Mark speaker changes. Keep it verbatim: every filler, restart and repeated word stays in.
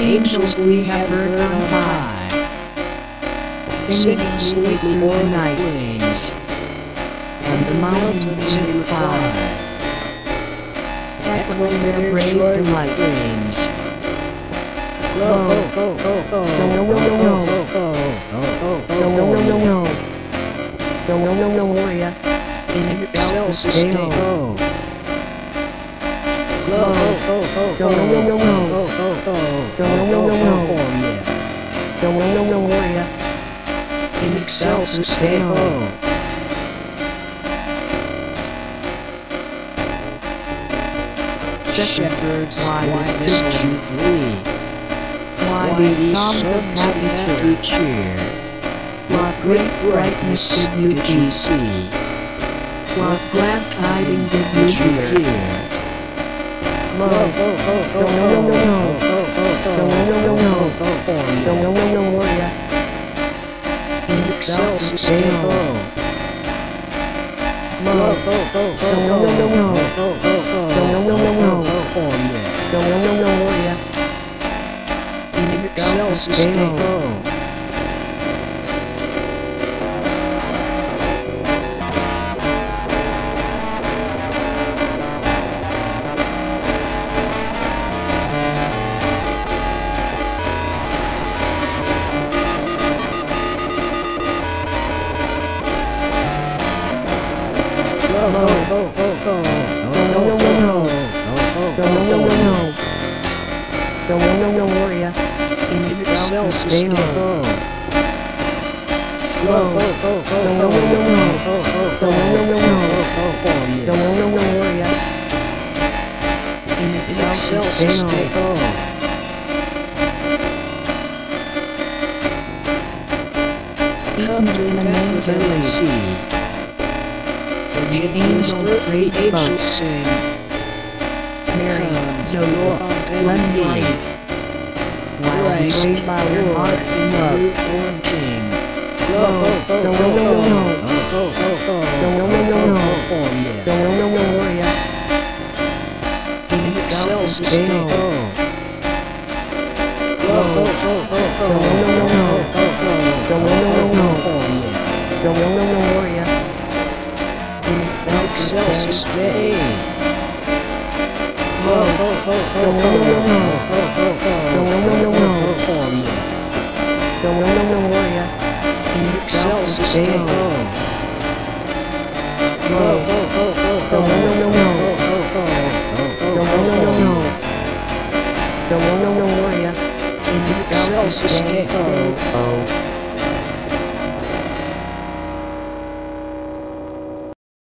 Speaker 1: angels we have heard on high, singing sweetly through the night winds, and the mountains in reply, echoing their brave delight wings. Lo, no, no, no, no, no, no, no, no, no, no, no, no, no, Gloria, in excelsis Deo. Lo, no, no, no, no, no, no, no, no, no, no, no, no, no, Gloria, in excelsis Deo. Shepherds, why did you flee? Why these songs of happy cheer? What great brightness did you see? What glad tidings did you hear? Lo, no, no, no, no, no, no, no, no, no, no, no, no, Gloria, in excelsis Deo. Lo, no, no, no, no, no, no, no, no, no, no, no, no, Gloria, in excelsis Deo. No, no, no, no, no, no, no, no, no, no, no, no, no, Gloria, in excelsis Deo. No, no, no, no, no, no, no, no, no, no, no, no, Gloria, in excelsis Deo. Seated in a man's sea, the angels praise bunch sing. Mary, Joseph, lend light, while we raise our hearts in love, King. No, no, no, no, no, no, no, no, no, no, no, no, no, no, Gloria, in excelsis Deo. No, no, no, no, no, no, no, no, no, no, no, no, Gloria, in excelsis Deo. No, no, no, no, no, no, no, no, no, no, no, no, no, Gloria, in excelsis Deo. No, no, no, no, no, no, no, no, no, no, no, no, no, Gloria, in excelsis Deo.